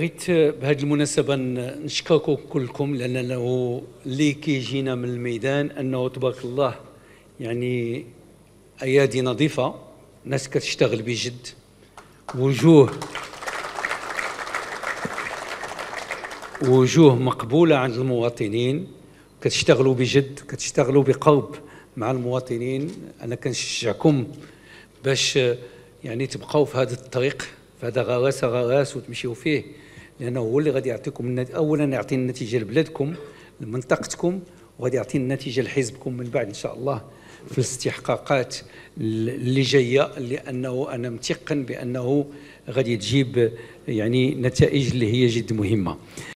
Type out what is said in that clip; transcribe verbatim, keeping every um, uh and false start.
بغيت بهذه المناسبة نشكركم كلكم، لأنه اللي كيجينا من الميدان أنه تبارك الله يعني أيادي نظيفة، ناس كتشتغل بجد، وجوه وجوه مقبولة عند المواطنين، كتشتغلوا بجد، كتشتغلوا بقلب مع المواطنين. أنا كنشجعكم باش يعني تبقاو في هذا الطريق، في هذا غراس غراس وتمشيو فيه، لأنه هو اللي غادي يعطيكم أولا يعطي النتيجة لبلادكم لمنطقتكم، وغادي يعطي النتيجة لحزبكم من بعد إن شاء الله في الاستحقاقات اللي جاية، لأنه أنا متيقن بأنه غادي تجيب يعني نتائج اللي هي جد مهمة.